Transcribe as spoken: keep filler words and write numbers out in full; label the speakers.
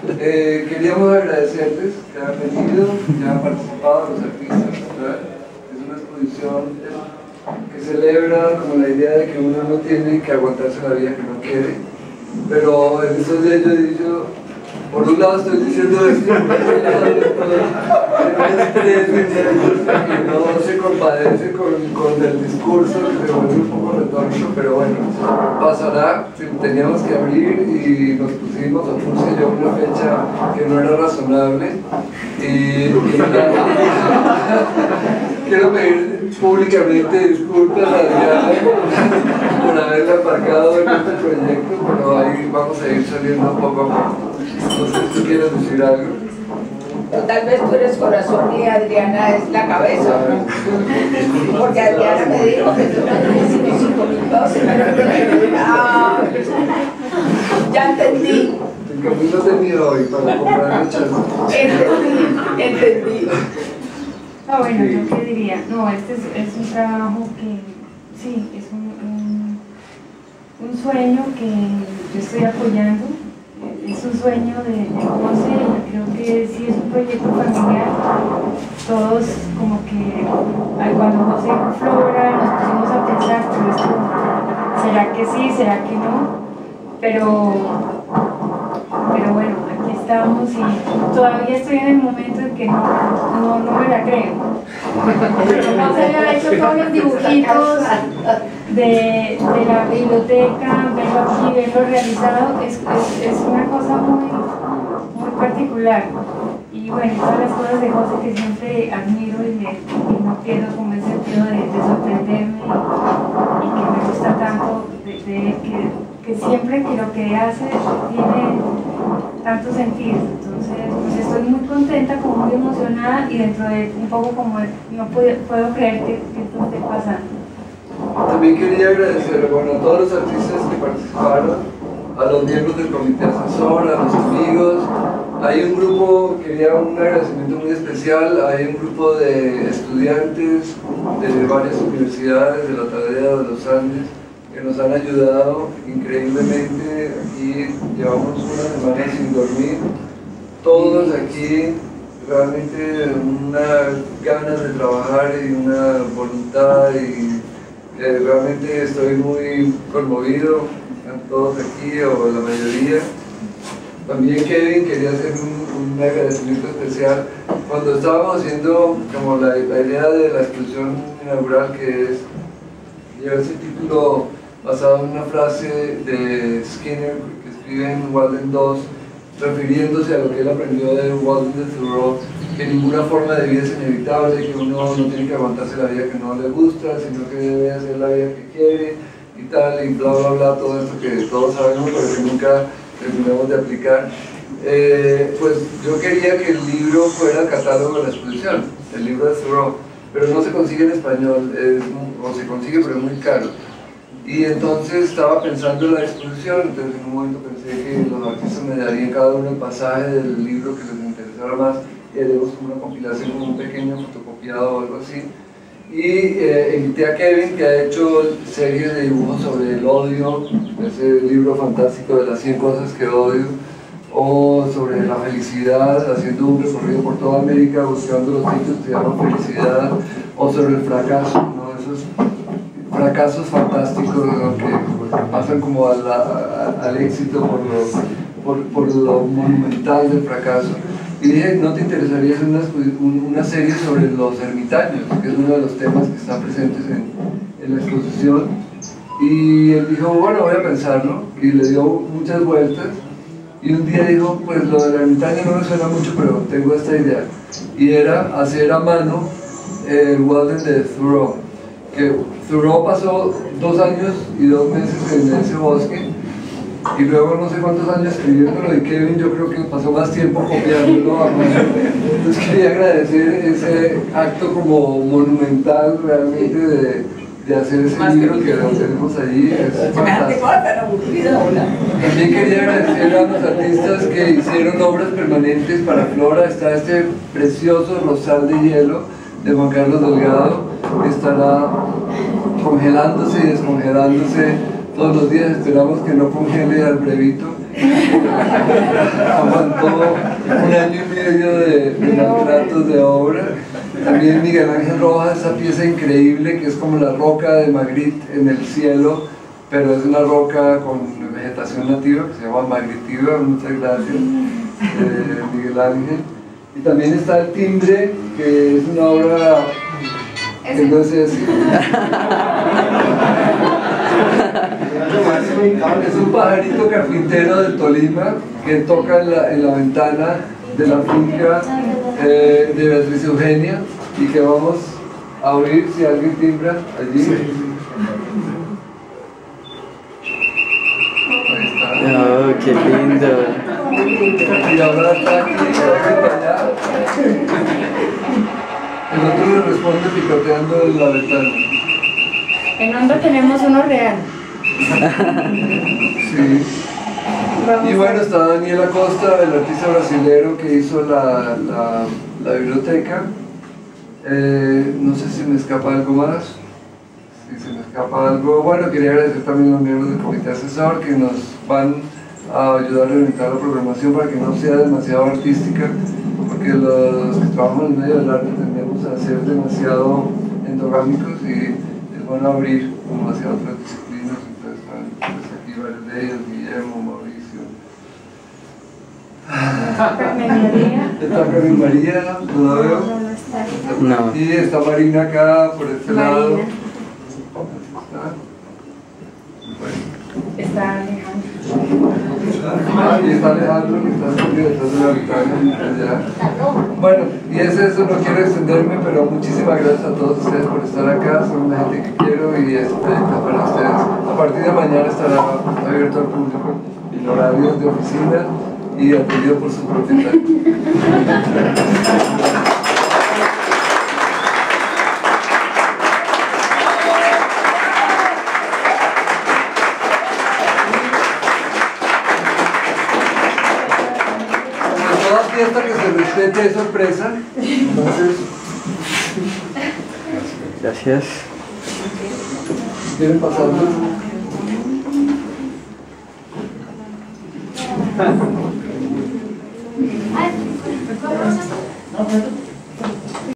Speaker 1: Eh, queríamos agradecerles que han venido, que han participado, los artistas, ¿verdad? Es una exposición que celebra como la idea de que uno no tiene que aguantarse la vida que no quiere, pero en estos días yo he dicho, por un lado estoy diciendo esto, por otro lado estoy que no se compadece con, con el discurso, que se vuelve un poco retórico, pero bueno, pasará. Teníamos que abrir y nos pusimos, o puse yo una fecha que no era razonable y, y quiero pedir públicamente disculpas a Diana por haberla aparcado en este proyecto, pero ahí vamos a ir saliendo poco a poco. No sé si tú quieres decir algo.
Speaker 2: Tal vez tú eres corazón y Adriana es la cabeza, ¿no? Porque Adriana me dijo que tú no necesitas cinco mil pesos. Ah, ya entendí.
Speaker 1: El camino tenía hoy para comprar el chasco.
Speaker 2: Entendí, entendí.
Speaker 3: Ah, bueno, sí. Yo qué diría, no, este es, es un trabajo que, sí, es un, un, un sueño que yo estoy apoyando. Es un sueño de, de José, y creo que sí es un proyecto familiar. Todos como que cuando José y Flora nos pusimos a pensar, pero esto, ¿será que sí? ¿Será que no? Pero, pero bueno, aquí estamos y todavía estoy en el momento en que no, no, no me la creo. José había hecho todos los dibujitos de, de la biblioteca, verlo aquí, verlo realizado, es, es, es una cosa muy, muy particular. Y bueno, todas las cosas de José que siempre admiro y, de, y no pierdo como el sentido de, de sorprenderme y, y que me gusta tanto de, de él, que, que siempre que lo que hace tiene tanto sentido. Entonces, pues estoy muy contenta, como muy emocionada y dentro de un poco como el, no puedo, puedo creer que, que esto esté pasando.
Speaker 1: También quería agradecer, bueno, a todos los artistas que participaron, a los miembros del comité asesor, a los amigos. Hay un grupo, quería un agradecimiento muy especial, hay un grupo de estudiantes de varias universidades de la Tadeo de los Andes que nos han ayudado increíblemente. Aquí llevamos una semana sin dormir, todos aquí realmente unas ganas de trabajar y una voluntad, y Eh, realmente estoy muy conmovido, están todos aquí, o la mayoría. También Kevin, quería hacer un, un agradecimiento especial. Cuando estábamos haciendo como la, la idea de la exposición inaugural, que es, lleva ese título basado en una frase de Skinner que escribe en Walden dos, refiriéndose a lo que él aprendió de Walden de Thoreau, que ninguna forma de vida es inevitable, que uno no tiene que aguantarse la vida que no le gusta, sino que debe hacer la vida que quiere y tal, y bla bla bla, todo esto que todos sabemos pero que nunca terminamos de aplicar. Eh, pues yo quería que el libro fuera el catálogo de la exposición, el libro de Thoreau, pero no se consigue en español, es, o se consigue pero es muy caro. Y entonces estaba pensando en la exposición, entonces en un momento pensé que los artistas me darían cada uno el pasaje del libro que les interesara más, y haremos como una compilación, como un pequeño fotocopiado o algo así. Y eh, invité a Kevin, que ha hecho series de dibujos sobre el odio, ese libro fantástico de las cien cosas que odio, o sobre la felicidad, haciendo un recorrido por toda América buscando los sitios que se llaman felicidad, o sobre el fracaso, ¿no? Esos fracasos fantásticos, ¿no? que pues, pasan como a la, a, al éxito por lo, por, por lo monumental del fracaso. Y dije, ¿no te interesaría hacer una, una serie sobre los ermitaños? Que es uno de los temas que están presentes en, en la exposición. Y él dijo, bueno, voy a pensarlo, y le dio muchas vueltas. Y un día dijo, pues lo del ermitaño no me suena mucho, pero tengo esta idea. Y era hacer a mano el Walden de Thoreau. Que Thoreau pasó dos años y dos meses en ese bosque, y luego no sé cuántos años escribiéndolo, y Kevin yo creo que pasó más tiempo copiándolo a mano. Entonces quería agradecer ese acto como monumental realmente de, de hacer ese más libro que, que lo tenemos allí. Es fantástico. También quería agradecer a los artistas que hicieron obras permanentes para Flora. Está este precioso rosal de hielo de Juan Carlos Delgado, que estará congelándose y descongelándose todos los días. Esperamos que no congele al brevito. Aguantó un año y medio de, de maltratos de obra. También Miguel Ángel Rojas, esa pieza increíble que es como la roca de Magritte en el cielo, pero es una roca con vegetación nativa que se llama magritiva. Muchas gracias, eh, Miguel Ángel. Y también está el timbre, que es una obra que no sé si... Es un pajarito carpintero de Tolima que toca en la, en la ventana de la finca eh, de Beatriz Eugenia y que vamos a abrir si alguien timbra allí. Ahí está.
Speaker 4: Oh, qué lindo.
Speaker 1: Y ahora está aquí, allá. El otro le responde picoteando en la ventana.
Speaker 3: En Honda tenemos uno real.
Speaker 1: Sí.
Speaker 3: Vamos
Speaker 1: Y bueno,
Speaker 3: a...
Speaker 1: está Daniel Acosta, el artista brasilero que hizo la, la, la biblioteca. Eh, no sé si me escapa algo más. Si se me escapa algo. Bueno, quería agradecer también a los miembros del comité asesor que nos van a ayudar a orientar la programación para que no sea demasiado artística, porque los que trabajamos en medio del arte tendemos a ser demasiado endogámicos y es bueno abrir como hacia otras disciplinas. Entonces están pues, aquí varios de ellos, Guillermo, Mauricio.
Speaker 3: Carmen María.
Speaker 1: Está Carmen María, no la veo.
Speaker 3: No, no está.
Speaker 4: No.
Speaker 1: Y está Marina acá por este lado.
Speaker 3: Marina.
Speaker 1: Está. Bueno.
Speaker 3: Está Alejandro.
Speaker 1: Ah, y está Alejandro que está escondido detrás de la ventana allá. Bueno, y ese eso, no quiero extenderme, pero muchísimas gracias a todos ustedes por estar acá, son la gente que quiero y este proyecto es para ustedes. A partir de mañana estará abierto al público en horarios de oficina y atendido por su propietario. Fiesta que se respete es sorpresa, entonces
Speaker 4: Gracias.
Speaker 1: ¿quieren pasarlo?
Speaker 5: Ay,